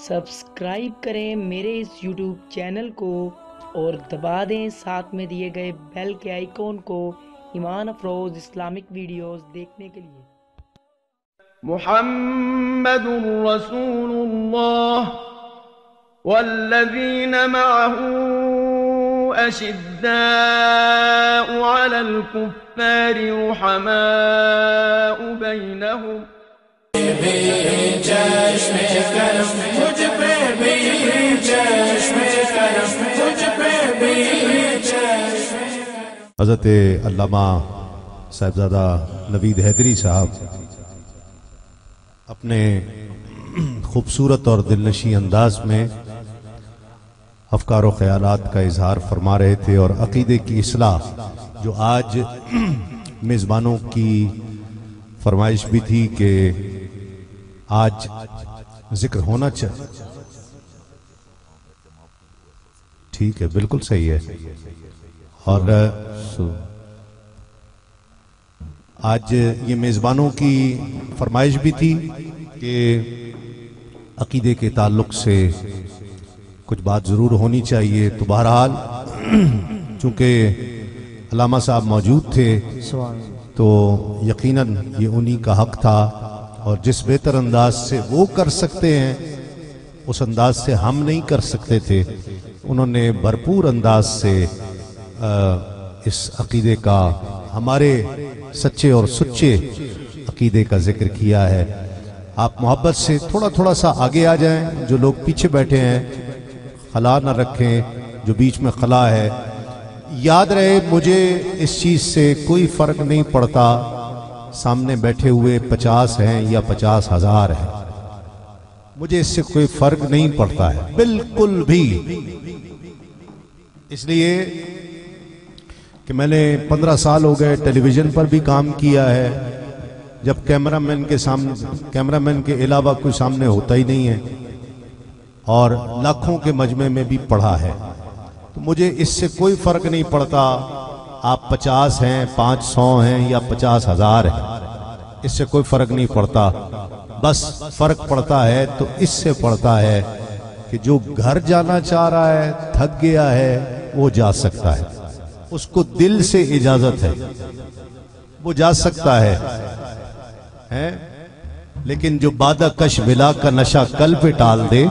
Subscribe کریں میرے اس YouTube channel کو اور دبا دیں ساتھ میں دیے گئے بیل کے آئیکن کو ایمان افروز اسلامک ویڈیوز دیکھنے کے لیے۔ محمد رسول اللہ والذین معه أشداء على الكفار رحماء بينهم حضرت علامہ صاحبزادہ نوید حیدری صاحب اپنے خوبصورت اور دلنشین انداز میں افکار و خیالات کا اظہار فرما رہے تھے اور عقیدے کی اصلاح جو آج میزبانوں کی فرمائش بھی تھی کہ آج ذکر ہونا چاہیے۔ ٹھیک ہے، بالکل صحیح ہے۔ اور آج یہ میزبانوں کی فرمائش بھی تھی کہ عقیدے کے تعلق سے کچھ بات ضرور ہونی چاہیے، تو بہرحال چونکہ علامہ صاحب موجود تھے تو یقیناً یہ انہی کا حق تھا، اور جس بہتر انداز سے وہ کر سکتے ہیں اس انداز سے ہم نہیں کر سکتے تھے۔ انہوں نے بھرپور انداز سے اس عقیدے کا، ہمارے سچے اور سچے عقیدے کا ذکر کیا ہے۔ آپ محبت سے تھوڑا تھوڑا سا آگے آ جائیں، جو لوگ پیچھے بیٹھے ہیں خلا نہ رکھیں، جو بیچ میں خلا ہے۔ یاد رہے مجھے اس چیز سے کوئی فرق نہیں پڑتا سامنے بیٹھے ہوئے 50 ہیں یا 50,000 ہیں، مجھے اس سے کوئی فرق نہیں پڑتا ہے بالکل بھی۔ اس لیے کہ میں نے 15 سال ہو گئے ٹیلی ویژن پر بھی کام کیا ہے، جب کیمرامین کے علاوہ کوئی سامنے ہوتا ہی نہیں ہے، اور لاکھوں کے مجمع میں بھی پڑھا ہے، تو مجھے اس سے کوئی فرق نہیں پڑتا آپ 50 ہیں، 500 ہیں یا 50,000 ہیں، اس سے کوئی فرق نہیں پڑتا۔ بس فرق پڑتا ہے تو اس سے پڑتا ہے کہ جو گھر جانا چاہ رہا ہے، تھک گیا ہے، وہ جا سکتا ہے، اس کو دل سے اجازت ہے، وہ جا سکتا ہے۔ لیکن جو بادہ کش ولا کا نشہ کل پہ ٹال دے،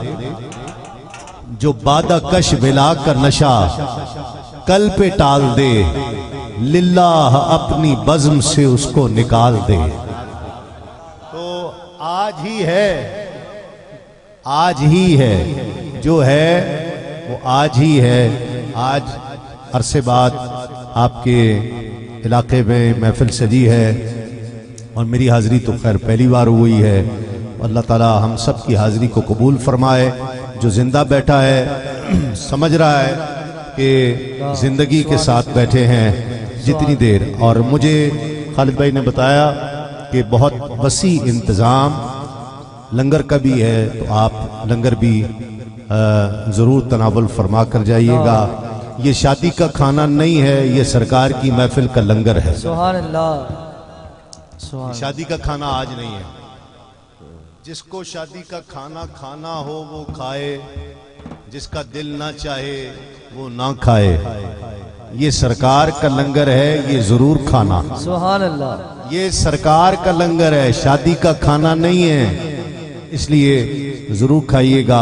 جو بادہ کش ولا کا نشہ کل پہ ٹال دے، للہ اپنی بزم سے اس کو نکال دے۔ تو آج ہی ہے، آج ہی ہے، جو ہے وہ آج ہی ہے۔ آج عرصے بعد آپ کے علاقے میں محفل سجی ہے، اور میری حاضری تو خیر پہلی بار ہوئی ہے۔ اللہ تعالی ہم سب کی حاضری کو قبول فرمائے۔ جو زندہ بیٹھا ہے سمجھ رہا ہے کہ زندگی کے ساتھ بیٹھے ہیں جتنی دیر، اور مجھے خالد بھائی نے بتایا کہ بہت وسیع انتظام لنگر کا بھی ہے، تو آپ لنگر بھی ضرور تناول فرما کر جائیے گا۔ یہ شادی کا کھانا نہیں ہے، یہ سرکار کی محفل کا لنگر ہے۔ سبحان اللہ۔ شادی کا کھانا آج نہیں ہے، جس کو شادی کا کھانا کھانا ہو وہ کھائے، جس کا دل نہ چاہے وہ نہ کھائے۔ یہ سرکار کا لنگر ہے، یہ ضرور کھانا۔ سبحان اللہ۔ یہ سرکار کا لنگر ہے، شادی کا کھانا نہیں ہے، اس لیے ضرور کھائیے گا۔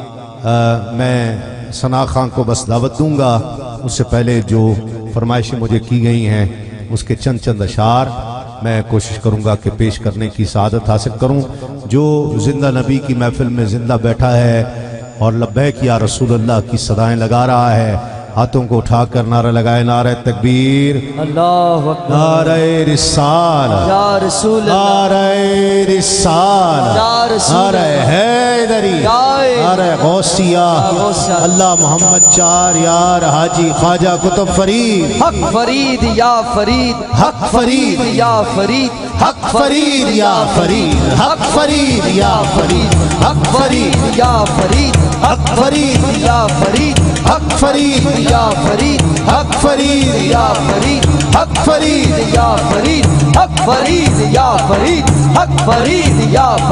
میں ثنا خان کو بس دعوت دوں گا، اس سے پہلے جو فرمائشیں مجھے کی گئی ہیں اس کے چند اشعار میں کوشش کروں گا کہ پیش کرنے کی سعادت حاصل کروں۔ جو زندہ نبی کی محفل میں زندہ بیٹھا ہے اور لبیک یا رسول اللہ کی صدائیں لگا رہا ہے، ہاتھوں کو اٹھا کر نعرہ لگائے، نعرہ تکبیر، اللہ اکبر، نعرہ رسالہ، یا رسول اللہ، نعرہ رسالہ، یا رسول نعرہ حیدری، نعرہ غوثیہ، اللہ محمد 4 یار حاجی خواجہ کتب فرید، حق فرید یا فرید، حق فرید یا فرید، حق فرید یا فرید، حق فرید یا فرید، حق فرید یا فرید، حق فرید یا فرید، حق فرید یا فرید، حق فرید یا فرید، حق فرید یا فرید، حق فرید یا فرید، حق فرید یا فرید،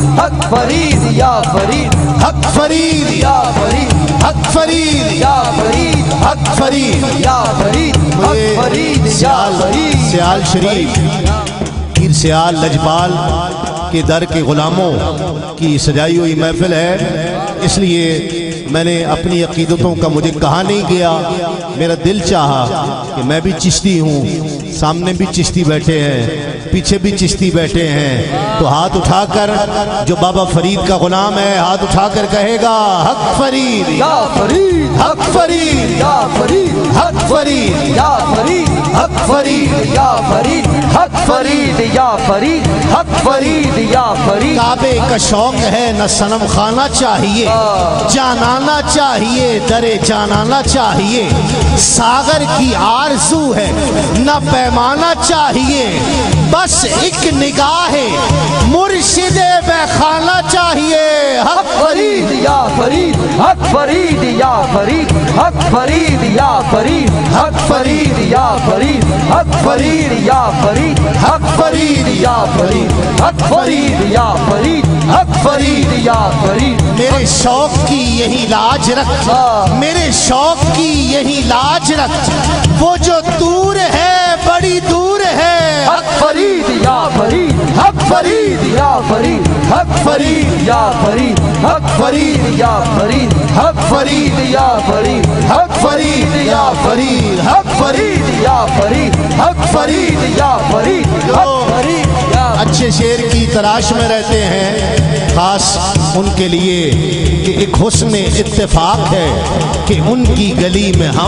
हक फरीद या फरीद, हक फरीद या फरीद, हक फरीद या फरीद, हक फरीद। या फरीद, हक फरीद या फरीद। सियाल शरीफ पीर सियाल लजपाल के दर के गुलामों की सजाई हुई महफिल है, इसलिए मैंने अपनी अकीदतों का मुझे कहा नहीं गया। मेरा दिल चाहा कि मैं भी चिश्ती हूँ, सामने भी चिश्ती बैठे हैं, पीछे भी चिश्ती बैठे हैं, तो हाथ उठाकर जो बाबा फरीद का गुलाम है हाथ उठाकर कहेगा हक फरीद या फरीद, हक फरीद या फरीद, हक फरीद या फरीद, हक फरीद। या फरीद, हक फरीद या फरीद, हक फरीद या फरीद। काबे का शौक है न सनम खाना चाहिए, जानाना चाहिए दरे जानाना चाहिए, सागर की आरज़ू है न पैमाना चाहिए, बस एक निगाह मुर्शिदे बखाना चाहिए। हक फरीद या फरीद, हक फरीद या फरीद, हक फरीद या फरीद, हक फरीद या फरीद, हक फरीद या फरीद, हक फरीद या फरीद, हक फरीद या फरीद, हक फरीद या फरीद। मेरे शौक की यही लाज रख, मेरे शौक की यही लाज रख, वो जो दूर है बड़ी दूर है। हक फरीद या फरीद, हक फरीद या फरीद, हक फरीद या फरीद, हक फरीद या फरीद, हक फरीद या फरीद, हक फरीद या फरीद, हक फरीद या फरीद, हक फरीद या फरीद, हक फरीद या। अच्छे शेर की तलाश में रहते हैं, खास उनके लिए कि एक हुस्न इत्तेफाक है कि उनकी गली में हम,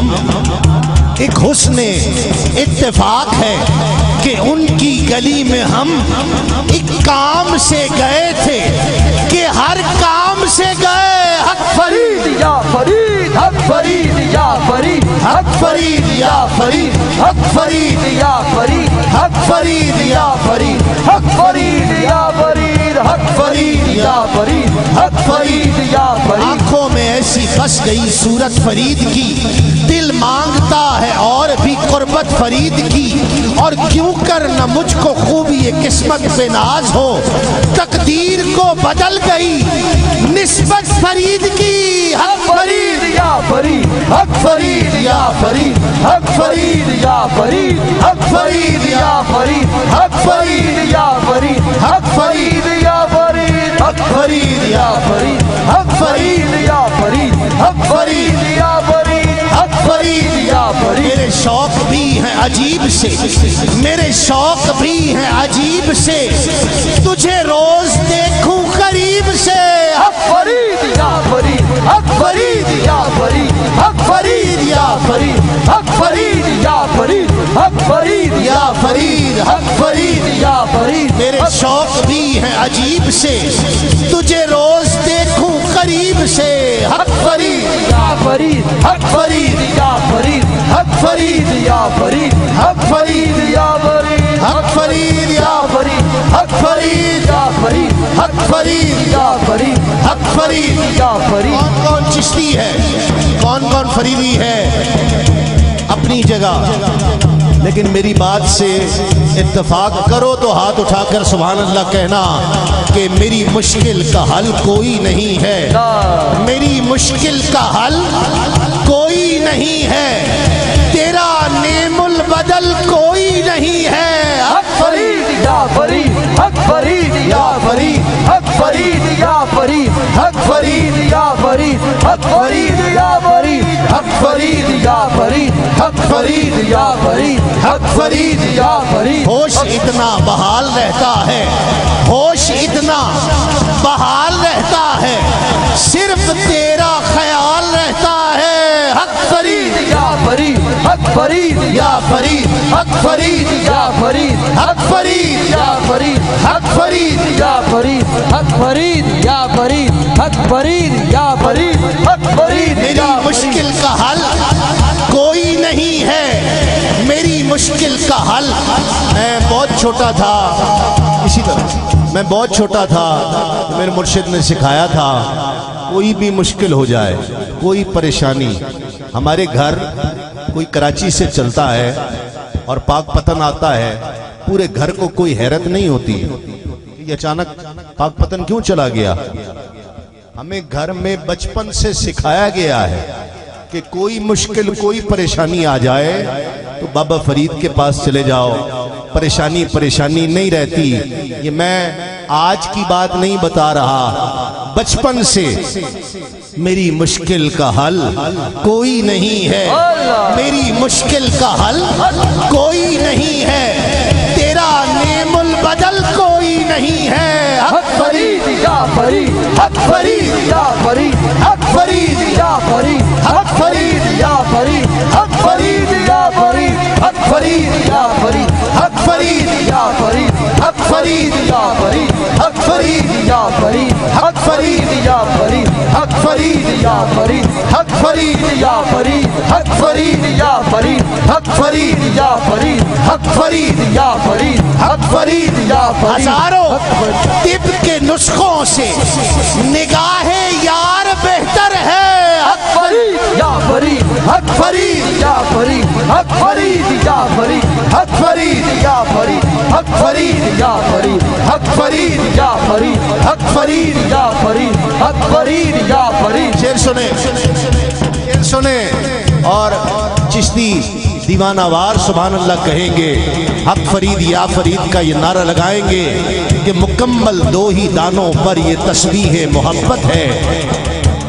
एक हुस्न इत्तेफाक है कि उनकी गली में हम एक काम से गए थे कि हर काम से गए। हक फरीद या फरीद, हक फरीद या फरीद, हक फरीद या फरीद, हक फरीद या फरीद, हक फरीद या फरीद, हक फरीद या फरीद, हक फरीद या फरीद, हक फरीद या फरीद। आंखों में ऐसी फंस गई सूरत फरीद की, दिल मांगता है और भी कुर्बत फरीद की, और क्यों कर न मुझको खूब ये किस्मत पे नाज हो, तकदीर को बदल गई निस्बत फरीद की। हक फरीद या फरीद, हक फरीद या फरीद, हक फरीद या फरीद, हक फरीद या फरीद, हक फरीद या फरीद, हक फरीद या फरीद, हक फरीद या फरीद, हक फरीद या फरीद, हक फरीद या फरीद, हक फरीद या फरीद। मेरे शौक भी हैं अजीब से, मेरे शौक भी हैं अजीब से, तुझे रोज देखूं करीब से। हक फरीद या फरीद, हक फरीद या फरीद, हक फरीद या फरीद, हक फरीद या फरीद, हक फरीद या फरीद, हक फरीद या फरीद। मेरे शौक भी हैं अजीब से, तुझे रोज देखूं करीब से। हक फरीद या फरीद, हक फरीद या फरीद, हक फरीद या फरीद, हक फरीद या फरीद, हक फरीद या फरीद, हक फरीद या फरीद, हक फरीद या फरीद, हक फरीद या फरीद। कौन कौन चिश्ती है, कौन कौन फरीदी है अपनी जगह, लेकिन मेरी बात से इत्तेफाक करो तो हाथ उठाकर सुभान अल्लाह कहना कि मेरी मुश्किल का हल कोई नहीं है, मेरी मुश्किल का हल कोई नहीं है, तेरा नेमुल बदल कोई नहीं है। हक फरीद या फरीद, हक फरीद या फरीद, हक फरीद या फरीद, हक फरीद या फरीद, हक फरीद या फरीद, हक फरीद या फरीद, हक फरीद या फरीद, हक फरीद या फरीद। होश इतना बहाल रहता है, होश इतना बहाल रहता है, सिर्फ तेरा ख्याल रहता है। हक फरीद या फरीद, हक फरीद या फरीद, हक फरीद या फरीद, हक फरीद या फरीद, हक फरीद या फरीद, हक फरीद या फरीद, हक फरीद या फरीद, हक फरीद। मेरी मुश्किल का हल कोई नहीं है, मेरी मुश्किल का हल। मैं बहुत छोटा था, इसी तरह मैं बहुत छोटा था, मेरे मुर्शिद ने सिखाया था कोई भी मुश्किल हो जाए, कोई परेशानी, हमारे घर कोई कराची से चलता है और पाक पतन आता है, पूरे घर को कोई हैरत नहीं होती, ये अचानक पाक पतन क्यों चला गया? हमें घर में बचपन से सिखाया गया है कि कोई मुश्किल कोई परेशानी आ जाए तो बाबा फरीद के पास चले जाओ, परेशानी परेशानी नहीं रहती। ये मैं आज की बात नहीं बता रहा, बचपन से मेरी मुश्किल का हल कोई नहीं है, मेरी मुश्किल का हल कोई नहीं है, तेरा नेमुल बदल कोई नहीं है। हक फरीद या फरीद, हक फरीद या फरीद, हक फरीद या फरीद, हक फरीद या फरीद, हक फरीद या फरीद, हक फरीद या फरीद, हक फरीद या फरीद, हक फरीद या फरीद, हक फरीद या फरीद, हक फरीद या फरीद, हक फरीद या फरीद, हक फरीद या फरीद, हक फरीद या फरीद, हक फरीद या फरीद, हक फरीद या फरीद, हक फरीद या फरीद। हजारों तिब के नुस्खों से निगाहे यार बेहतर है। हक फरीद या फरीद, हक फरीद या फरीद, हक फरीद या फरीद, हक फरीद या फरीद, हक फरीद या फरीद, हक फरीद या फरीद, हक फरीद या फरीद, हक फरीद या फरीद। शेर सुने, शेर सुने और चिश्ती दीवानावार सुभान अल्लाह कहेंगे, हक फरीद या फरीद का ये नारा लगाएंगे कि मुकम्मल दो ही दानों पर ये तस्बीह मोहब्बत है।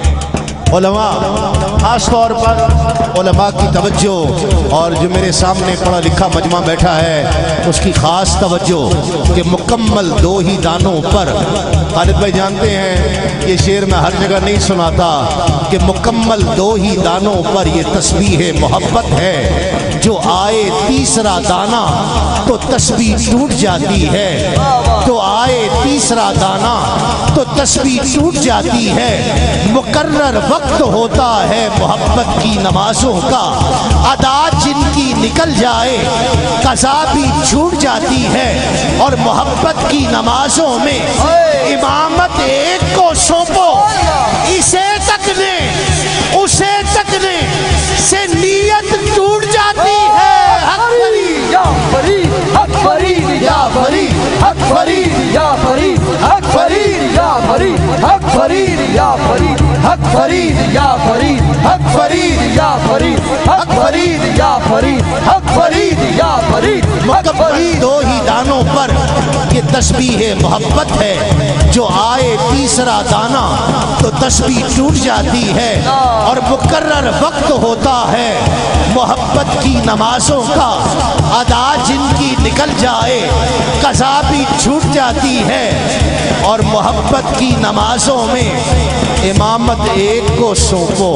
उलमा खास तौर पर उलमा की तवज्जो, और जो मेरे सामने पढ़ा लिखा मजमा बैठा है उसकी खास तवज्जो कि मुकम्मल दो ही दानों पर। खालिद भाई जानते हैं ये शेर मैं हर जगह नहीं सुनाता कि मुकम्मल दो ही दानों पर ये तस्बीह मोहब्बत है। जो आए तीसरा दाना तो तस्बीह टूट जाती है, तो आए तीसरा दाना तो तस्बीह टूट जाती है। मुकर्रर वक्त होता है मोहब्बत की नमाजों का, अदा जिनकी निकल जाए कज़ा भी छूट जाती है। और मोहब्बत की नमाजों में इमामत एक को सौंपो, इसे तकने उसे तकने से नीयत टूट जाती है। हक फरीद या फरीद, हक फरीद या फरीद, हक फरीद या फरीद, हक फरीद या फरीद, हक फरीद या फरीद, हक फरीद या फरीद, हक फरीद या फरीद, हक फरीद या फरीद, हक फरीद या फरीद। मुकम्मल दो ही दानों पर ये तस्बीह मोहब्बत है। जो आए तीसरा दाना तो तस्बीह टूट जाती है। और मुकर्रर वक्त होता है मोहब्बत की नमाजों का, अदा जिनकी निकल जाए कज़ा भी छूट जाती है। और मोहब्बत की नमाजों में इमामत एक को सौंपो।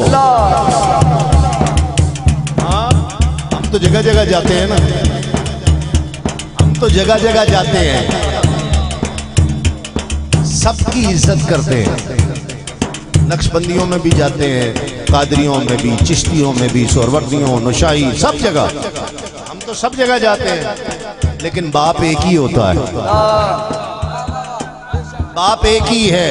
हम तो जगह जगह जाते हैं ना, हम तो जगह जगह जाते हैं, सबकी इज्जत करते हैं। नक्शबंदियों में भी जाते हैं, कादरियों में भी, चिश्तियों में भी, सोहरवर्दियों, नशाई, सब जगह हम तो सब जगह जाते हैं। लेकिन बाप एक ही होता है, बाप एक ही है।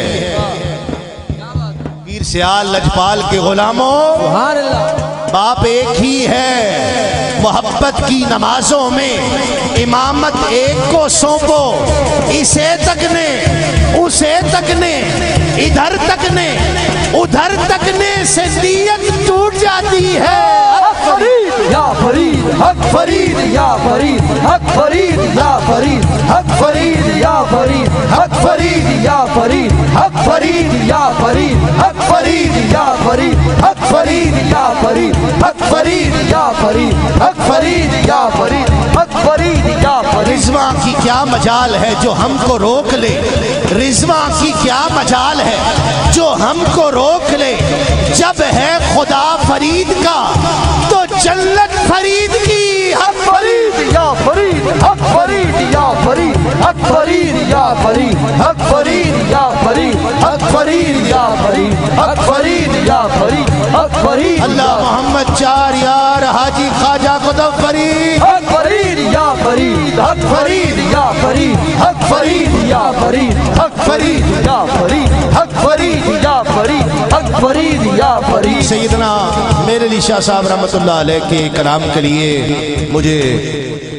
पीर सियाल लजपाल के गुलामों, बाप एक ही है। मोहब्बत की नमाजों में इमामत एक को सौंपो, इसे तकने उसे तकने, इधर तकने उधर तकने से नीयत टूट जाती है। हक फरीद या फरीद, हक फरीद या फरीद, हक फरीद या फरीद, हक फरीद या फरीद, हक फरीद या फरीद, हक फरीद या फरीद, हक फरीद या फरीद, हक फरीद या फरीद, हक फरीद या फरीद, हक फरीद या फरीद, हक फरीद या फरीद। रिज़वा की क्या मजाल है जो हमको रोक ले, रिज़वा की क्या मजाल है जो हमको रोक ले। जब है खुदा फरीद का तो जन्नत फरीद की। हक फरीद या फरीद, हक फरीद या फरीद, हक फरीद या फरीद, हक फरीद या फरीद, हक फरीद या फरीद, हक फरीद या फरीद, हक फरीद। अल्लाह मोहम्मद चार यार हाजी ख्वाजा कुतुब फरीद। हक फरीद या फरीद, हक फरीद या फरीद, हक फरीद या फरीद, हक फरीद या फरीद, हक फरीद या फरीद, हक फरीद या फरीद। सैयदना मेरे लिए शाह साहब रहमतुल्लाह अलैह के कलाम के लिए मुझे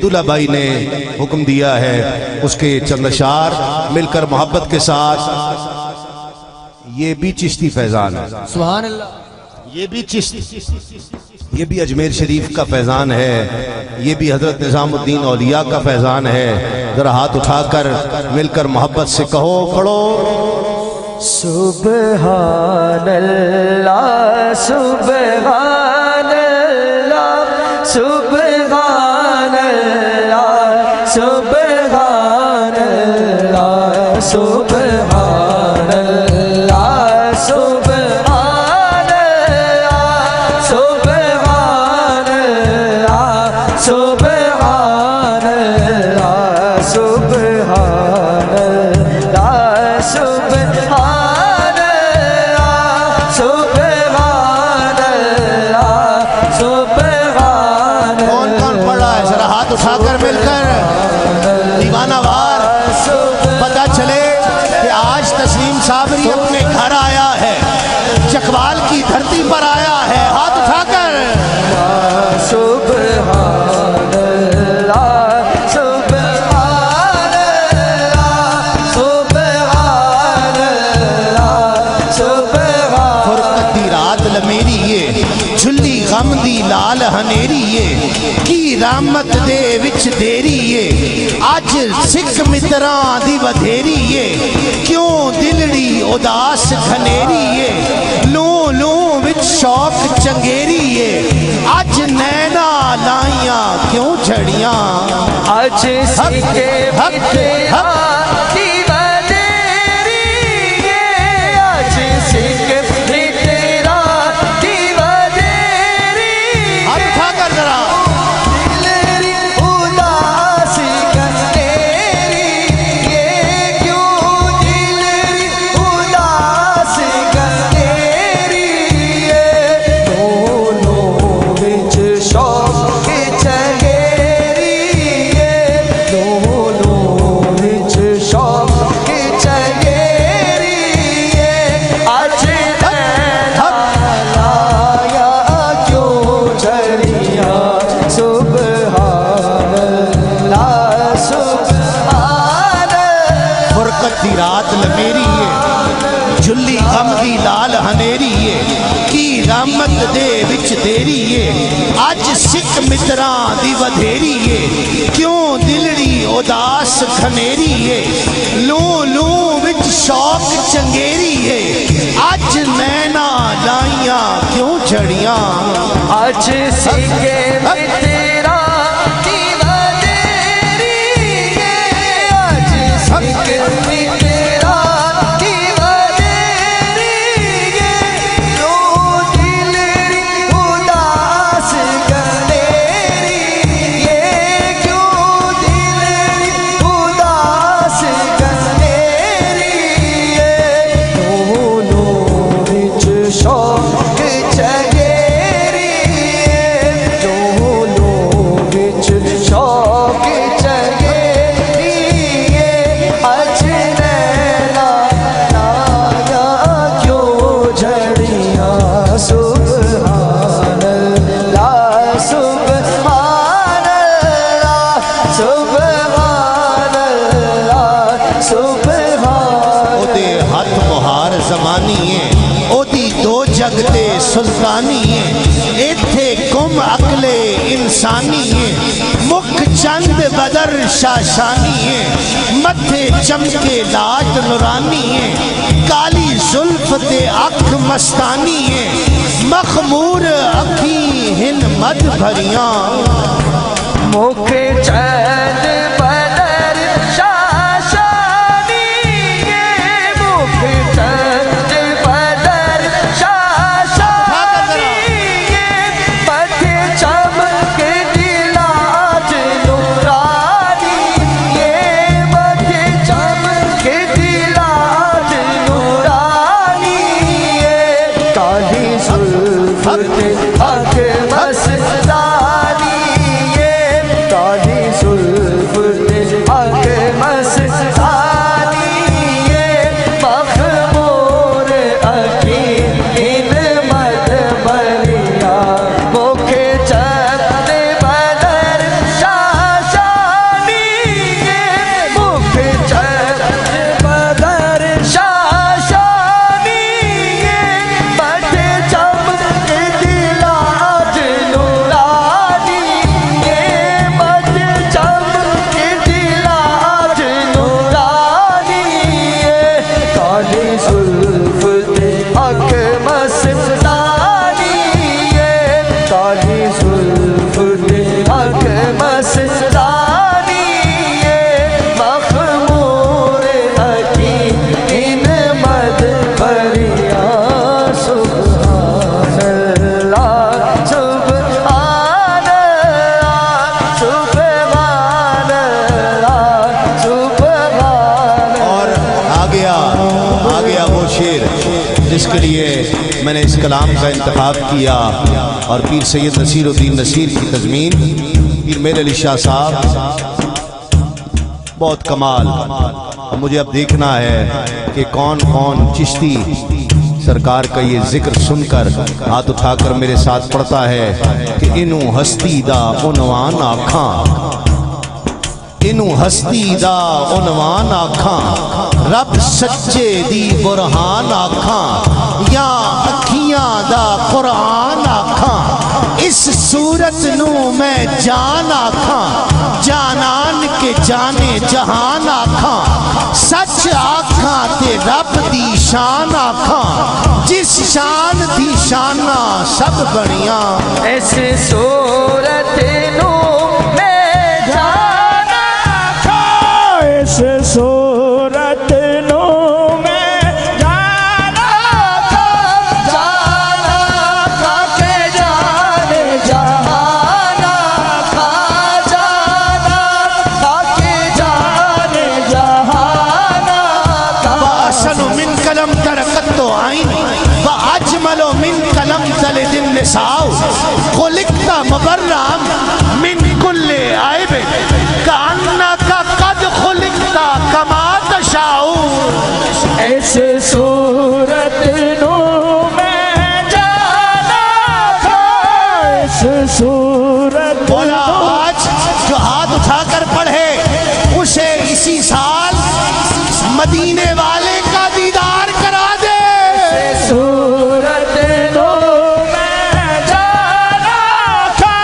عبداللہ بھائی نے حکم دیا ہے اس کے چند اشعار مل کر محبت کے ساتھ. یہ بھی چشتی فیضان ہے, سبحان اللہ. یہ بھی اجمیر شریف کا فیضان ہے, یہ بھی حضرت نظام الدین اولیاء کا فیضان ہے. ذرا ہاتھ اٹھا کر مل کر محبت سے کہو, پڑھو. سبحان اللہ سبحان اللہ سبحان اللہ سبحان اللہ سبحان اللہ سبحان اللہ سبحان اللہ سبحان اللہ سبحان اللہ سبحان اللہ سبحان اللہ سبحان. کون کون پڑھ رہا ہے ذرا ہاتھ اٹھا کر مل کر دیوانہ وار پتہ چلے کہ آج تسلیم صابری اپنے گھر آیا ہے, چکوال کی دھرتی پر آیا ہے. ہاتھ اٹھا کر سبحان اللہ سبحان اللہ سبحان اللہ سبحان. فرقت دی رات لمیری یہ جھلی غم دی لال ہنیری یہ کی رحمت دے وچ دیری یہ اج سکھ متراں دی ودھیری یہ کیوں دلڑی اداس گھنیری یہ لوں لوں وچ شوق چنگیری یہ اج نینا لائیاں کیوں جھڑیاں اج سکے متراں دی ودھیری یہ اج سکے متراں دی ودھیری ہاتھ اٹھا کر ذرا دلری اداس گھنیری یہ کیوں دلری اداس گھنیری یہ دونوں وچ شوق چنگیری یہ دونوں وچ شوق چنگیری یہ اج لایا کیوں جھڑیاں سبحان اللہ سبحان. فرقت دی رات لمیری ہے جھلی غم دی لال ہنیری ہے کی رحمت دے وچ دیری ہے اج سکھ متراں دی ودھیری ہے کیوں دلڑی اداس گھنیری ہے لوں لوں وچ شوق چنگیری ہے اج نینا لائیاں کیوں جھڑیاں اج سکے متراں دی ودھیری یہ اج سکے متراں دی ودھیری یہ کیوں دلری اداس گھنیری یہ کیوں دلری اداس گھنیری یہ دونوں وچ شوق چنگیری یہ دونوں وچ شوق چنگیری یہ اج نینا لایا کیوں جھڑیاں سبحان اللہ سبحان اللہ سبحان اللہ سبحان. او دے ہاتھ مہار زمانی ہے او دی دو جگ تے سلطانی ہے ایتھے گم عقل انسانی ہے مکھ چند بدر شاشانی ہے متھے چمکے لاٹ نورانی ہے کالی زلف تے اکھ مستانی ہے مخمور اکھی ہن مد بھریاں مکھ چند بدر شاشانی یہ مکھ چند بدر شاشانی یہ متھے چمک دلات نورانی یہ متھے چمک دلات نورانی یہ کالی زلف تے اکھ مستانی یہ کالی زلف تے اکھ مستانی یہ مخمور اکھی ہن مد بھریاں مکھ چند بدر شاشانی آ گیا وہ شعر جس کے لیے میں نے اس کلام کا انتخاب کیا، اور پیر سید نصیر الدین نصیر کی تضمین پیر میرے علی شاہ صاحب، بہت کمال۔ مجھے اب دیکھنا ہے کہ کون کون چشتی سرکار کا یہ ذکر سن کر ہاتھ اٹھا کر میرے ساتھ پڑھتا ہے کہ انہوں ہستی دا عنوان آکھاں، انہوں ہستی دا عنوان آکھاں، رب سچے دی برہان آکھاں، یا اکھیاں دا قرآن آکھاں، اس صورت نو میں جان آکھاں، جانان کے جانے جہان آکھاں، سچ آکھاں تے رب دی شان آکھاں، جس شان دی شانہ سب بڑیاں، اس صورت نو میں جان آکھاں، اس صورت نو میں جان آکھاں، جان آکھاں کہ جان جہان آکھاں، جان آکھاں کہ جان جہان آکھاں، وَأَحْسَنُ مِنْ قلم ترکت عین وَأَجْمَلُ مِنْ قلم تلد النساء، خلقت مبرّا من كل عیب کأنک قد خلقت کما تشاء، اس صورت نو میں جان آکھاں، اس صورت بولا آج جو ہاتھ اٹھا کر پڑھے اسے اسی سال مدینے والے کا دیدار کرا دے، صورت نو میں جان آکھاں،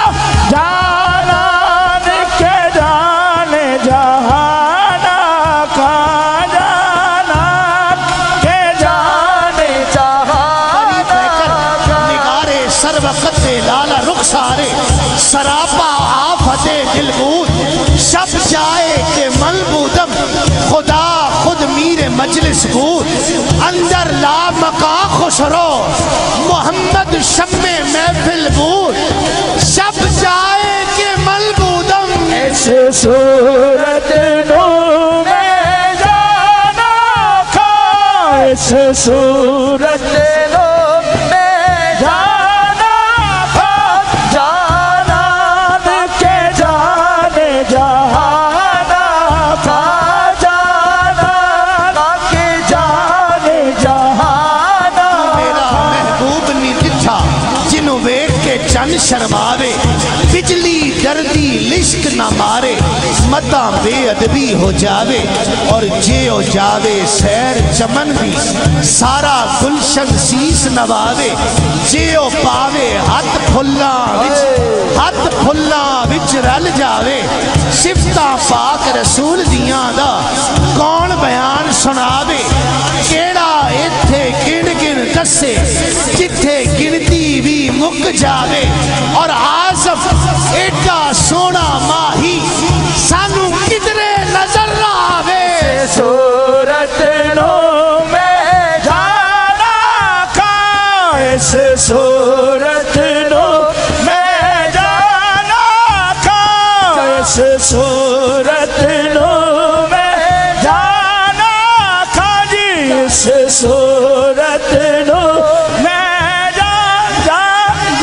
جانان کے جان جہان آکھاں، جانان کے جان جہان آکھاں، نگارے سر وقت لالا رخسارے سراپا آفت دل بود، شب جائے کہ ملبودم خدا خود میر مجلس بود، اندر لا مقا خسرو محمد شم محفل بود، شب جائے کہ ملبودم، اس صورت نو میں جان آکھاں، اس صورت نو میں جان آکھاں، جانان کے جان جہان آکھاں، جانان کے جان جہان میرا آکھاں، محبوب نہیں دکھا جنوں ویکھ کے چن شرماوے، بجلی دردی لشک نہ مارے، مداں بے ادبی ہو جاوے، اور جے ہو جاوے سیر چمن بھی سارا گلشن سیس نواوے، جے ہو پاوے ہاتھ پھلاں وچ رل جاوے، صفتاں پاک رسول دیاں دا کون بیان سناوے، کیڑا ایتھے گن گن دسے جتھے گنتی بھی مک جاوے، اور آصف ایڈا سونا ماہی سانو کدرے نظر نہ آوے، صورت نو میں جان آکھاں، اس صورت نو میں جان آکھاں، اس صورت نو میں جان آکھاں جی، اس صورت نو میں جان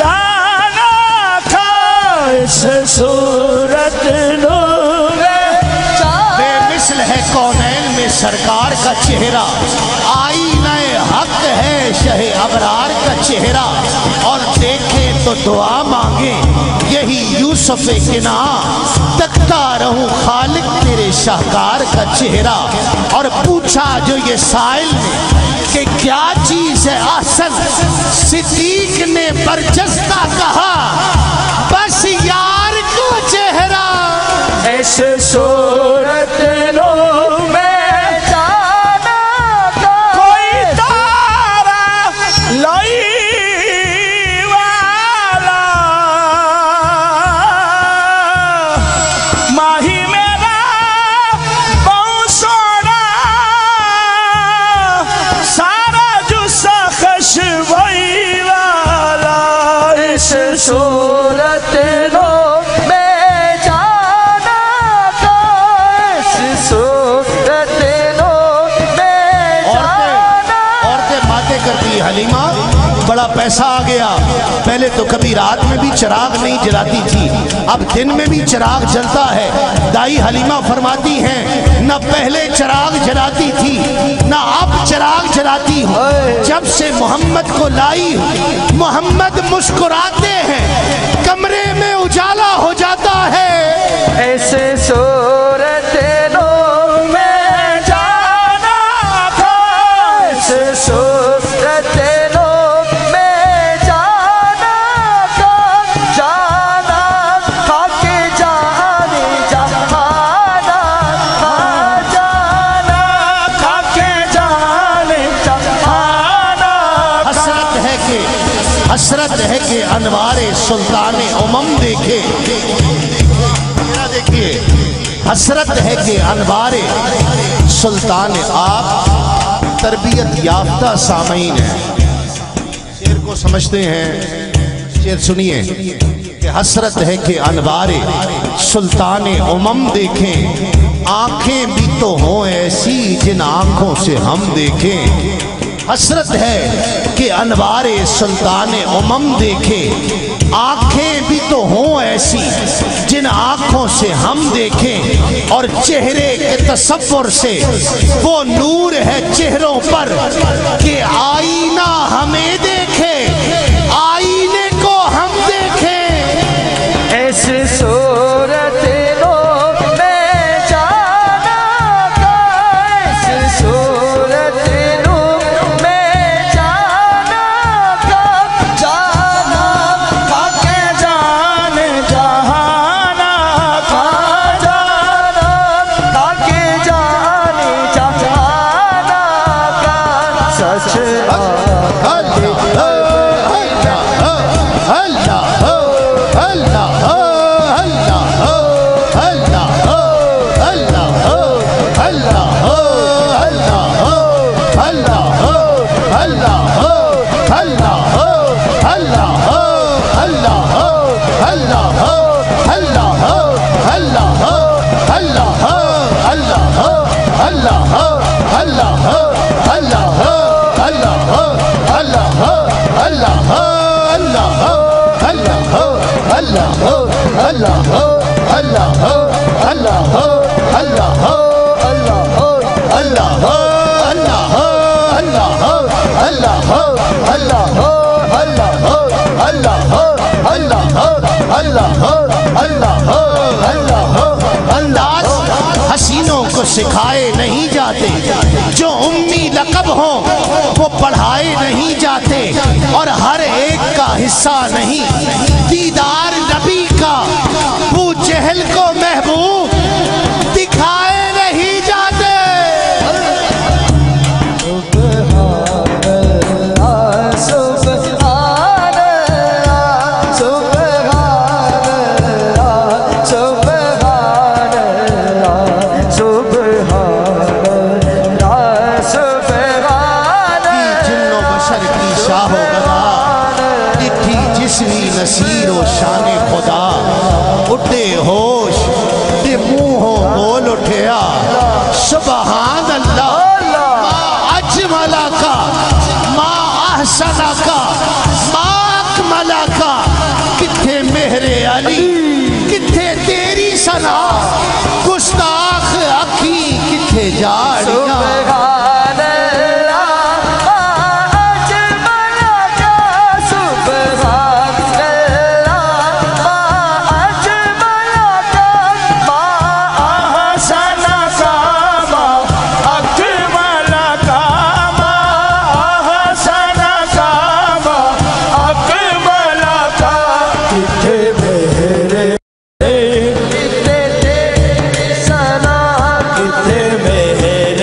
آکھاں، اس صورت نو میں بے مثل ہے کونین میں سرکار کا چہرہ، آئینہ حق ہے شہ ابرار کا چہرہ، اور دیکھیں تو دعا مانگیں یہی یوسف کنعان، تکتا رہوں خالق تیرے شاہکار کا چہرہ، اور پوچھا جو یہ سائل نے کہ کیا چیز ہے احسن، صدیق نے برجستہ کہا بس یار کا چہرہ، اس صورت نو میں جان آکھاں، کوئی تارا لائی والا ماہی میرا بہت سونا، سارا جسا خشبوئی والا، اس حلیمہ بڑا پیسہ آ گیا، پہلے تو کبھی رات میں بھی چراغ نہیں جلاتی تھی، اب دن میں بھی چراغ جلتا ہے۔ دائی حلیمہ فرماتی ہیں نہ پہلے چراغ جلاتی تھی نہ اب چراغ جلاتی ہوں، جب سے محمد کو لائی محمد مسکراتے ہیں، کمرے میں اجالا ہو جاتا ہے۔ ایسے صورت نو میں جانا تھا، ایسے صورت نو میں جانا تھا، جانا تھا کہ جانے جہانا تھا، جانا تھا کہ جانے جہانا تھا۔ حسرت ہے کہ انوار سلطان امم دیکھے، دیکھیے حسرت ہے کہ انوار سلطان، آپ تربیت یافتہ سامعین ہیں، شعر کو سمجھتے ہیں، شعر سنیے کہ حسرت ہے کہ انوار سلطان امم دیکھیں، آنکھیں بھی تو ہوں ایسی جن آنکھوں سے ہم دیکھیں۔ حسرت ہے کہ انوار سلطان امم دیکھیں، آنکھیں بھی تو ہوں ایسی جن آنکھوں سے ہم دیکھیں، اور چہرے کے تصور سے وہ نور ہے چہروں پر کہ آئینہ ہمیں دیکھے، آئینے کو ہم دیکھیں۔ ایسی صورت نو میں جانا تھا، ایسی صورت نو میں جانا تھا، جانا تھا کہ جانے جہانا تھا، جانا تھا کہ جانے جہانا تھا۔ سچ انداز حسینوں کو سکھائے نہیں جاتے، جو امی لقب ہوں وہ پڑھائے نہیں جاتے، اور ہر ایک کا حصہ نہیں دیدار نبی کا، ابو جہل کو محبوب دکھائے نہیں جاتے۔ نصیر و شان خدا اٹھے ہوش دے منہوں بول اٹھیا سبحان اللہ، ما اجمل کا ما احسن کا ما اکمل کا، کتھے مہر علی کتھے تیری ثنا، گستاخ اکھی کتھے جاڑیاں۔ کتنے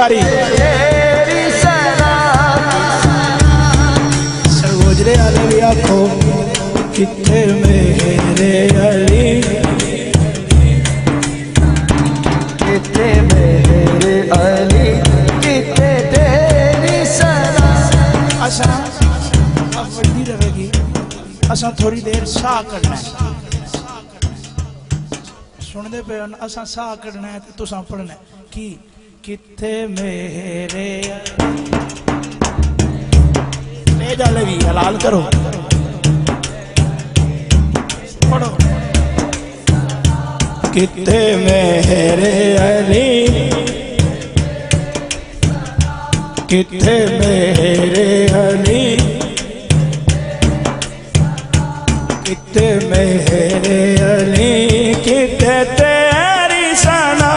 प्यारी सरगोजरे आले भी आखो किथे मेरे अली किथे मेरे अली किथे तेरी सना। असा अब वड्डी रहेगी असा थोड़ी देर साह करना है सुनते पे असा साह करना है तो तुसा पढ़ना है कि किथे मेरे ले जा लगी हलाल करो पढ़ो किथे मेरे अली किथे मेरे अली किथे मेरे अली किथे तेरी सना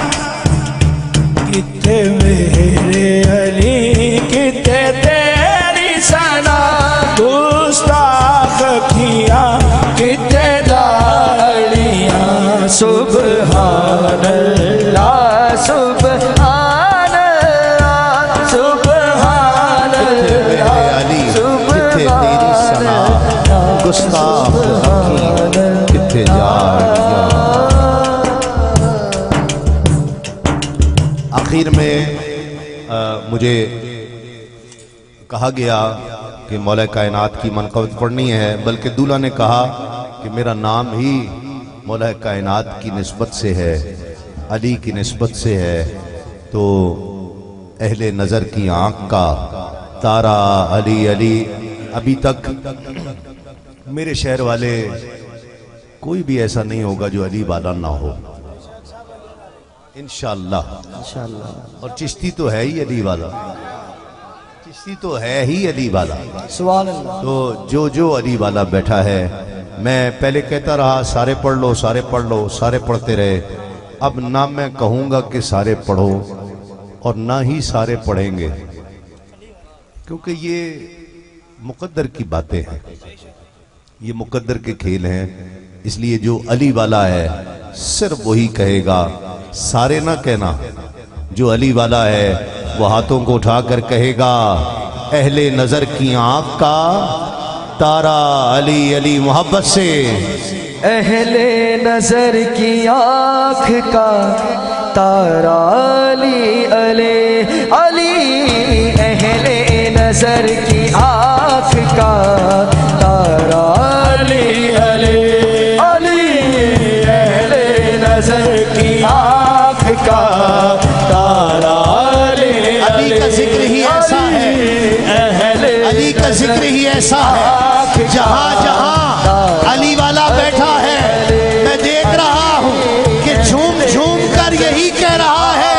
किथे मेरे अली किथे तेरी सना गुस्ताख किया किथे दाड़ियाँ सुबहान अल्लाह सुबहान अल्लाह सुबहान अल्लाह सुबहान गुस्ताख किथे जाड़ियाँ। आखिर में मुझे कहा गया कि मौला कायनात की मनक़बत पढ़नी है, बल्कि दूल्हा ने कहा कि मेरा नाम ही मौला कायनात की निस्बत से है, अली की निस्बत से है, तो अहले नज़र की आँख का तारा अली अली। अभी तक मेरे शहर वाले कोई भी ऐसा नहीं होगा जो अली वाला ना हो, इंशाअल्लाह। और चिश्ती तो है ही अली वाला, चिश्ती तो है ही अली वाला। तो जो अली वाला बैठा है, मैं पहले कहता रहा सारे पढ़ लो सारे पढ़ लो, सारे पढ़ते रहे। अब ना मैं कहूँगा कि सारे पढ़ो और ना ही सारे पढ़ेंगे, क्योंकि ये मुकद्दर की बातें हैं, ये मुकद्दर के खेल हैं। इसलिए जो अली वाला है सिर्फ वही कहेगा, सारे ना कहना। जो अली वाला है वो हाथों को उठाकर कहेगा अहले नजर की आंख का तारा अली अली। मोहब्बत से अहले नजर की आंख का तारा अली अली अली। अहले नजर की आंख का तारा अली अली अली। अहले नजर की आंख का तारा अली अली का जिक्र ही ऐसा है, अली का जिक्र ही ऐसा है, जहां जहां अली वाला बैठा है मैं देख रहा हूं कि झूम झूम कर यही कह रहा है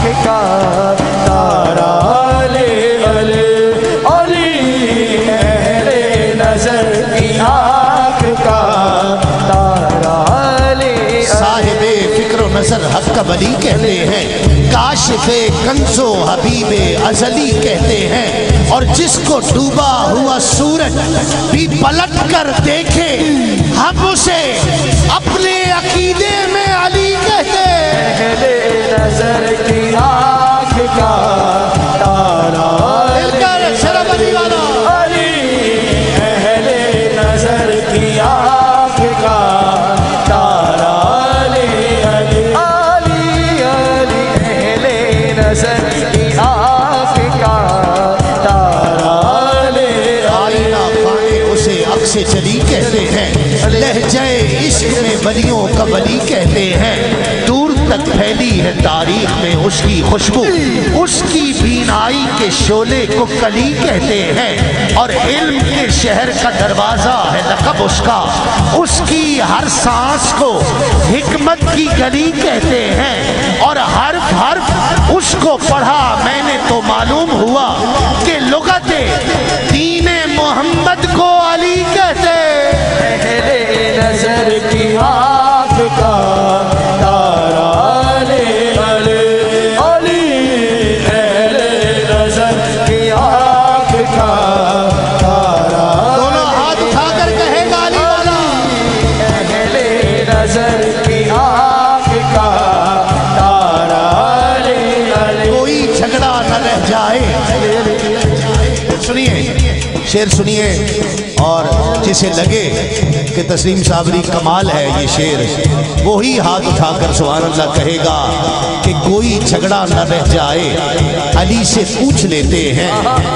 तारा अली अली अली। अहले नजर की आंख का तारा अली। साहिबे फिक्र नजर हक वली कहते हैं, काशिफे कंजो हबीबे अजली कहते हैं। और जिसको डूबा हुआ सूरज भी पलट कर देखे, हम उसे अपने अकीदे में अली कहते हैं। अहले नजर की आंख का तारा अली अली। अहले नजर की आंख का तारा अली अली अली अली। अहले नजर की आंख का तारा अली। आईना पाए उसे अक्से चली कहते हैं, लहजे इश्क में वलियों का वली कहते हैं। दूर तक फैली है तारीख में उसकी खुशबू, उसकी बीनाई के शोले को कली कहते हैं। और इल्म के शहर का दरवाजा है लक़ब उसका, उसकी हर सांस को हिकमत की गली कहते हैं। और हर्फ हर्फ उसको पढ़ा मैंने तो मालूम हुआ कि लुग़त-ए दीन मोहम्मद को अली कहते। अहले नजर की आंख का तारा अली अली अली। अहले नजर की आंख का तारा। दोनों हाथ उठाकर कहेगा अली वाला। अहले नजर की आंख का तारा अली अली। कोई शेर सुनिए, और जिसे लगे कि तस्लीम साबरी कमाल है ये शेर, वही हाथ उठाकर सुभान अल्लाह कहेगा कि कोई झगड़ा न रह जाए, अली से पूछ लेते हैं।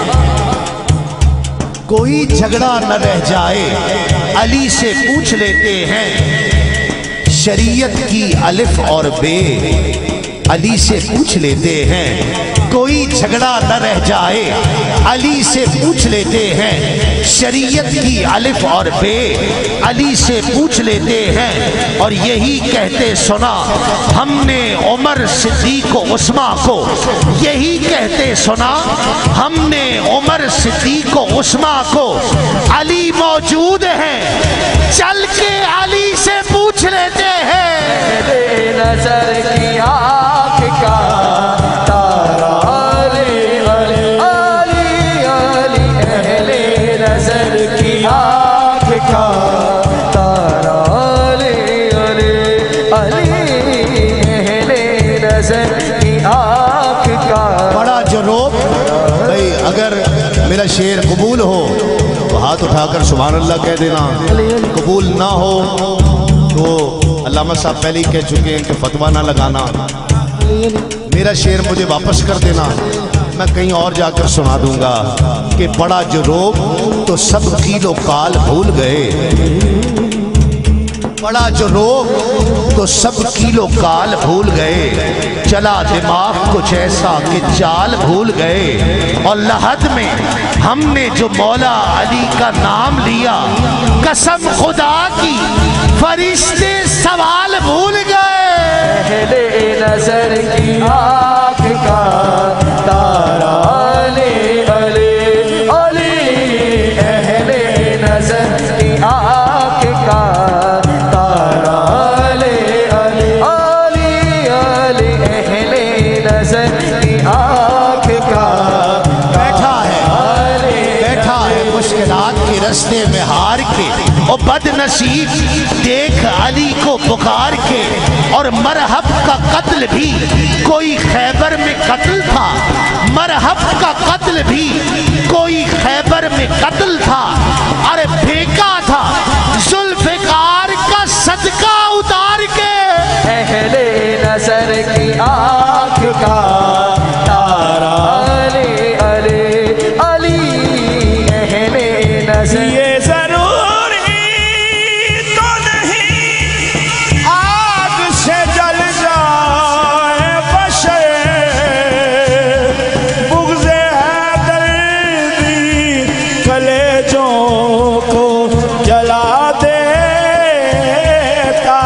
कोई झगड़ा न रह जाए, अली से पूछ लेते हैं। शरीयत की अलिफ और बे, अली से पूछ लेते हैं। कोई झगड़ा न रह जाए, अली से पूछ लेते हैं। शरीयत की अलिफ और बे, अली से पूछ लेते हैं। और यही कहते सुना हमने उमर सिद्दीक उस्मा को, यही कहते सुना हमने उमर सिद्दीक उस्मा को, अली मौजूद हैं, चल के अली से पूछ लेते हैं। नजर की आँख का तारा, अली अली अली, अहले नजर की आँख का तारा, अली अली अली, अहले नजर की आँख का। बड़ा जो रोब भाई, अगर मेरा शेर कबूल हो तो हाथ उठाकर सुभान अल्लाह कह देना, कबूल ना हो तो अल्लामा साहब पहले ही कह चुके हैं कि फतवा ना लगाना। मेरा शेर मुझे वापस कर देना, मैं कहीं और जाकर सुना दूंगा कि बड़ा जो रोब तो सब कीलो काल भूल गए। बड़ा जो रोब तो सब कीलो काल भूल गए, चला दिमाग कुछ ऐसा कि चाल भूल गए। और लहद में हमने जो मौला अली का नाम लिया, कसम खुदा की फरिश्ते सवाल भूल गए। अहले नजर की आँख का तारा, अली अली अली, अहले नजर की आँख का तारा, अली अली अली अली, अहले नजर की आँख का। बैठा है मुश्किलात के रस्ते में हार के, और बदनसीब देख अली को पुकार के। और मरहब का कत्ल भी कोई खैबर में कत्ल था, मरहब का कत्ल भी कोई खैबर में कत्ल था। अरे फेंका था जुल्फ़िकार का सदका उतार के। अहले नजर की आँख का तारा, अली अली अली, अहले नजर। ये जरूरी तो नहीं आग से जल जाए बशर, बुग़्ज़े है दर्दी कलेजों को जला देता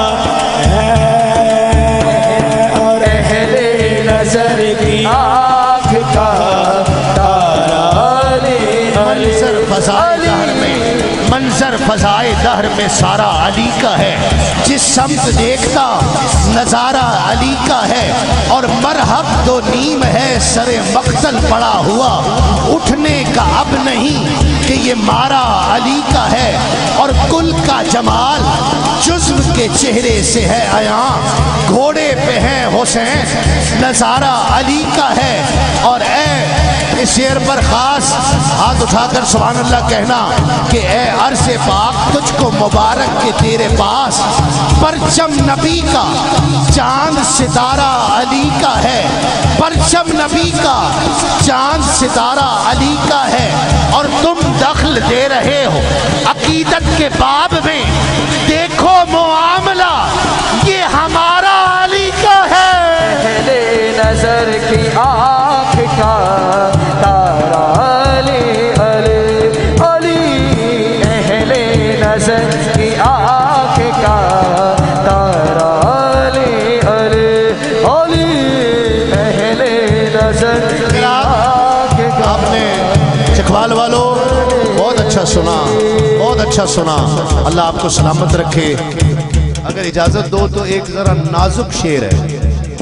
है। और अहले नजर की आँख का तारा, अली मंजर फज़ाए दहर में, मंजर फज़ाए दहर में सारा अली का है। जिस समत देखता नजारा अली का है। और मरहब दो नीम है सरे मक्तल पड़ा हुआ, उठने का अब नहीं कि ये मारा अली का है। और कुल का जमाल जुज़्व के चेहरे से है आया, घोड़े पे है हुसैन, नजारा अली का है। और इस शेर पर खास हाथ उठाकर सुभान अल्लाह कहना कि ए अर्ज़े पाक तुझको मुबारक के तेरे पास परचम नबी का चांद सितारा अली का है। परचम नबी का चांद सितारा अली का है। और तुम दखल दे रहे हो अकीदत के बाब में, देखो मुआमला ये हमारा अली का है। अहले नजर की आँख का तारा, अली अली अली, अहले नजर की आँख का तारा, अली अली अली, अहले नजर की आँख का। आपने चकवाल वालों बहुत अच्छा सुना, बहुत अच्छा सुना। अल्लाह आपको सलामत रखे। अगर इजाजत दो तो एक जरा नाजुक शेर है,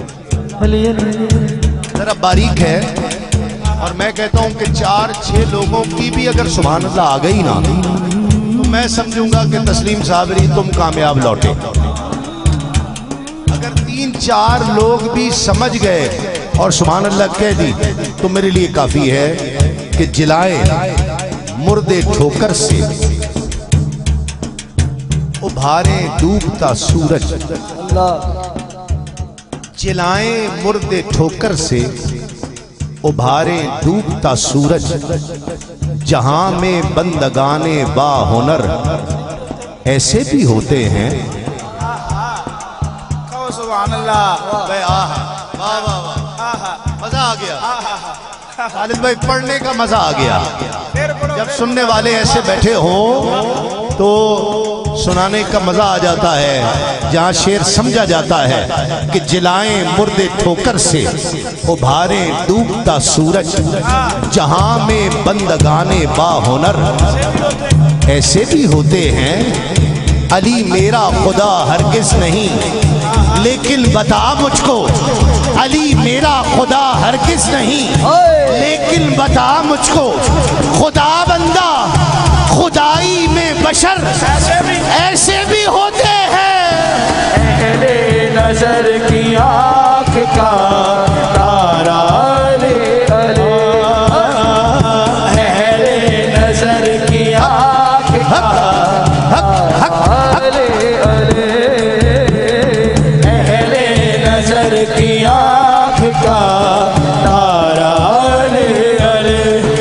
जरा बारीक है। और मैं कहता हूं कि 4-6 लोगों की भी अगर सुभान अल्लाह आ गई ना, तो मैं समझूंगा कि तस्लीम साबरी तुम कामयाब लौटे। अगर 3-4 लोग भी समझ गए और सुभान अल्लाह कह दी तो मेरे लिए काफी है कि जिलाए मुर्दे ठोकर से, उभारे डूबता सूरज। जिलाएं मुर्दे ठोकर से, उभारे डूबता सूरज। जहां में बंदगाने बाहुनर ऐसे भी होते हैं। सुभान अल्लाह। वाह वाह वाह, मजा आ गया खालिद भाई, पढ़ने का मजा आ गया। जब सुनने वाले ऐसे बैठे हों तो सुनाने का मजा आ जाता है। जहां शेर समझा जाता है कि जिलाएं मुर्दे ठोकर से, उभारे डूबता सूरज। जहां में बंदगाने बाहुनर ऐसे भी होते हैं। अली मेरा खुदा हरगिज नहीं, लेकिन बता मुझको, अली मेरा खुदा हरगिज नहीं, लेकिन बता मुझको, खुदा बंदा खुदाई में बशर ऐसे भी होते हैं। अहले नजर की आँख का तारा ले अले, अहले नजर की आँख का तारा ले अले, अहले नजर की आँख का तारा ले अले।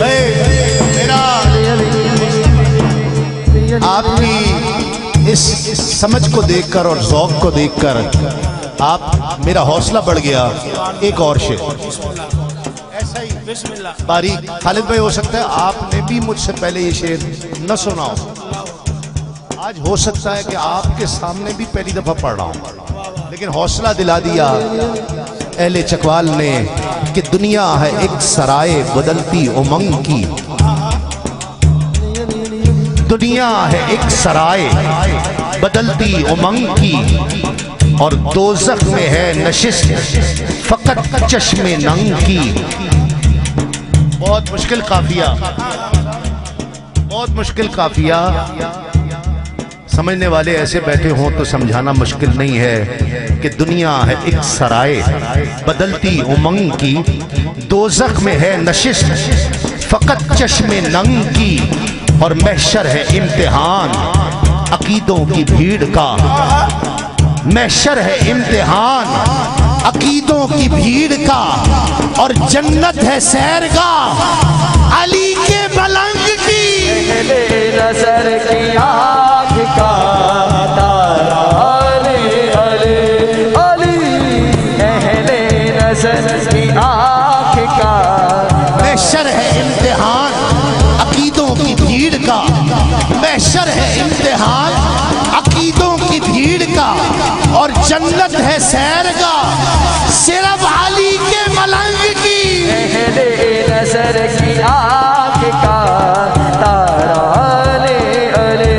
आपकी इस समझ को देखकर और ज़ौक़ को देखकर आप मेरा हौसला बढ़ गया। एक और शेर ऐसा ही बारीक। खालिद भाई, हो सकता है आपने भी मुझसे पहले ये शेर न सुना हो। आज हो सकता है कि आपके सामने भी पहली दफा पढ़ रहा हूं, लेकिन हौसला दिला दिया अहले चकवाल ने कि दुनिया है एक सराय बदलती उमंग की। दुनिया है एक सराय बदलती उमंग की, और दोज़ख में है नशिस्त फकत चश्मे नंग की। बहुत मुश्किल काफिया, बहुत मुश्किल काफिया। समझने वाले ऐसे बैठे हों तो समझाना मुश्किल नहीं है कि दुनिया है एक सराय बदलती उमंग की। दोज़ख में है नशिस्त फकत चश्मे नंग की, और महशर है इम्तिहान अकीदों की भीड़ का। महशर है इम्तिहान अकीदों की भीड़ का, और जन्नत है सैरगाह अली के मलंग की। अहले नजर की आँख का तारा ले अले, अली अहले नजर की आँख का। महशर है इम्तिहान अकीदों की भीड़ का, महशर है इम्तिहान अकीदों की भीड़ का, और जन्नत है सैरगाह सिर्फ अली के मलंग की। अहले नजर की आँख का तारा ले अले,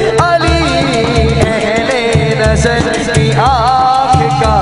अली अहले नजर की आँख का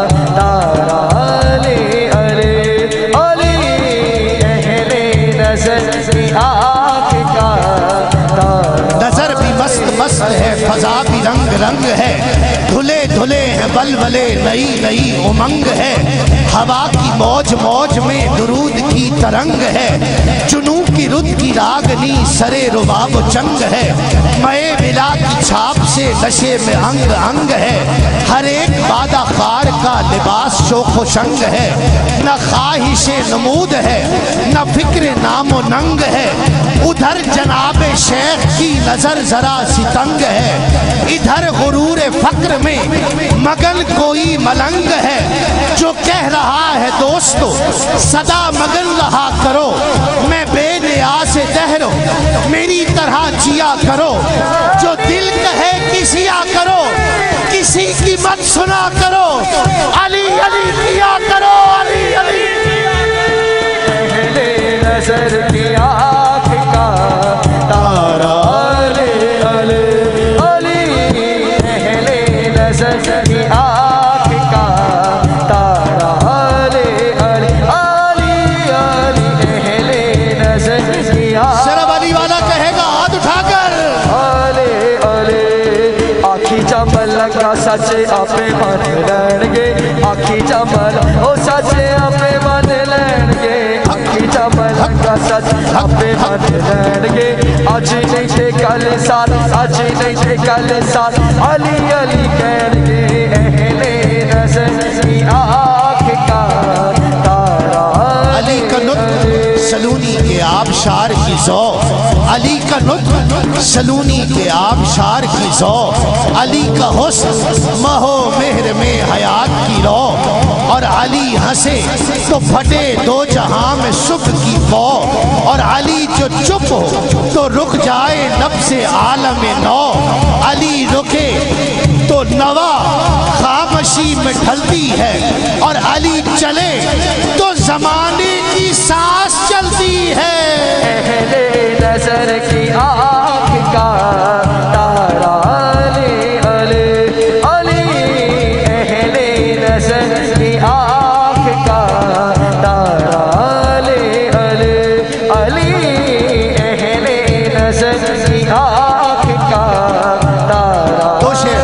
तारा ले अले, अली अहले नजर की आँख का तारा। नजर भी मस्त मस्त है, फजा भी रंग रंग है, धुले धुले हैं बलबले नई नई उमंग है। हवा की मौज मौज में दुरूद की तरंग है, जुनू की रुत की रागनी सरे रुबाब चंग है। मए मिला की छाप से नशे में अंग अंग है, हर एक वादा ख़ार का लिबास शोखो शंग है। न ख्वाहिशे नमूद है, न फिक्र नामो नंग है, उधर जनाब शेख की नजर जरा सितंग है। इधर गुरूर फक्र में मगन कोई मलंग है, जो कह रहा है दोस्तों सदा मगन रहा करो। मैं बेनियाज़ दहरो मेरी तरह जिया करो, जो दिल कहे किसिया करो, किसी की मत सुना करो। अली अली किया करो, अली अली। अहले नजर की आँख का तारा ले अले, अली अहले नजर की आँख का तारा ले अले, अली अली अहले नजर की आँख। शरब अली वाला कहेगा हाथ उठाकर, अले अले आखी जमल का सच आपे मन लैणगे, आखी जमल ओ सच आपे मन लैणगे, आखी जमल का सच आपे मन लैणगे, آج نہیں تھے کل ساتھ، آج نہیں تھے کل ساتھ، علی علی کہہ کے اہل نظر کی آنکھ کا تارا، علی کا نطق سلونی کے آبشار کی ذوق، علی کا نطق سلونی کے آبشار کی ذوق، علی کا حسن مہو مہر میں حیات کی رو، اور علی ہنسے تو پھٹے دو جہاں میں صبح کی پو، اور علی جو چپ ہو تو رک جائے نفس عالم نو، علی رکے تو نوا خاموشی میں ڈھلتی ہے، اور علی چلے تو زمانے کی سانس چلتی ہے۔ اہل نظر کی آنکھ کا تارا، علی علی علی، اہل نظر کی آنکھ کا تارا، علی علی علی، اہل نظر کی آنکھ کا تارا، دو شعر،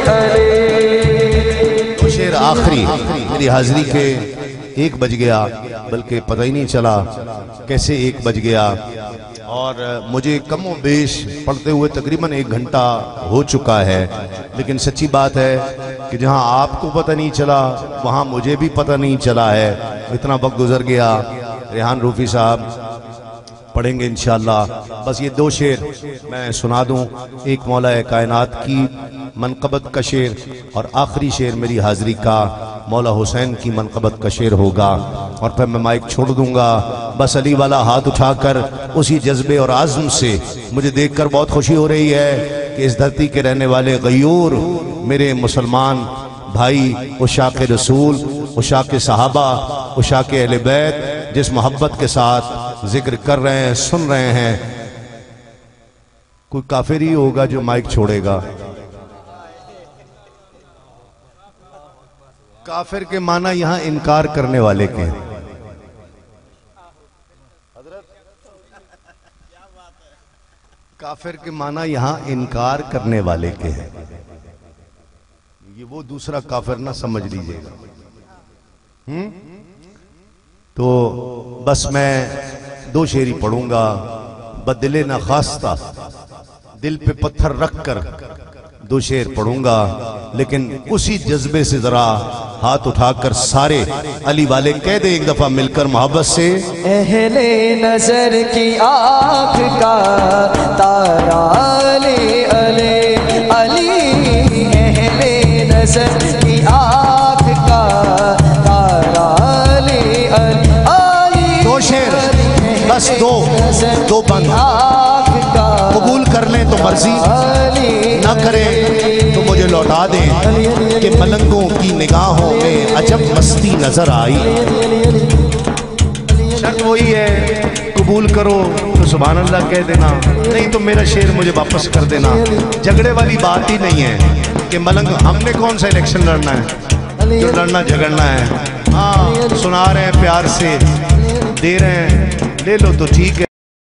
علی دو شعر آخری میری حاضری کے 1 بج گیا، بلکہ پتہ ہی نہیں چلا کیسے 1 بج گیا، اور مجھے کم و بیش پڑھتے ہوئے تقریباً 1 گھنٹہ ہو چکا ہے، لیکن سچی بات ہے کہ جہاں آپ کو پتہ نہیں چلا وہاں مجھے بھی پتہ نہیں چلا ہے، اتنا وقت گزر گیا۔ ریحان روفی صاحب پڑھیں گے انشاءاللہ، بس یہ 2 شعر میں سنا دوں، ایک مولا کائنات کی منقبت کا شعر، اور آخری شعر میری حاضری کا مولا حسین کی منقبت کا شعر ہوگا، اور پھر میں مائک چھوڑ دوں گا۔ بس علی والا ہاتھ اٹھا کر اسی جذبے اور عزم سے مجھے دیکھ کر بہت خوشی ہو رہی ہے کہ اس دھرتی کے رہنے والے غیور میرے مسلمان بھائی، عشاق رسول، عشاق صحابہ، عشاق اہل بیت جس محبت کے ساتھ ذکر کر رہے ہیں، سن رہے ہیں۔ کوئی کافر ہی ہوگا جو مائک چھوڑے گا؟ کافر کے معنی یہاں انکار کرنے والے کے ہیں۔ کافر کے معنی یہاں انکار کرنے والے کے ہیں، یہ وہ دوسرا کافر نہ سمجھ لیجئے گا۔ تو بس میں 2 شعری پڑھوں گا، بدل نخواستہ دل پہ پتھر رکھ کر 2 شعر پڑھوں گا، لیکن اسی جذبے سے ذرا ہاتھ اٹھا کر سارے علی والے کہہ دے ایک دفعہ مل کر محبت سے، اہل نظر کی آنکھ کا تارا، علی علی علی، اہل نظر کی آنکھ کا تارا، علی علی، 2 شعر بس، 2 بند، قبول کر لیں تو مرضی، نہ کریں تو مجھے لوٹا دیں کہ ملنگوں کی نگاہوں میں عجب مستی نظر آئی۔ شرط وہی ہے، قبول کرو تو سبحان اللہ کہہ دینا، نہیں تو میرا شعر مجھے واپس کر دینا۔ جھگڑے والی بات ہی نہیں ہے کہ ملنگ، ہم نے کون سا الیکشن لڑنا ہے جو لڑنا جھگڑنا ہے؟ ہاں سنا رہے ہیں پیار سے، دے رہے ہیں، لے لو تو ٹھیک ہے۔